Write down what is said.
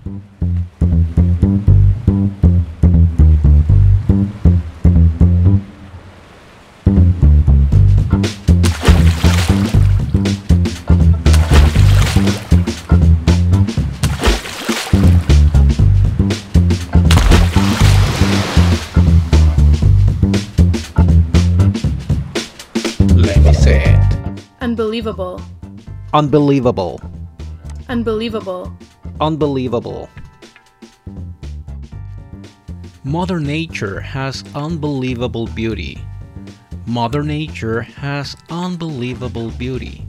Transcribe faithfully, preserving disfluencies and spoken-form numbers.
Lemmesaeit. Unbelievable. Unbelievable. Unbelievable. Unbelievable. Mother Nature has unbelievable beauty. Mother Nature has unbelievable beauty.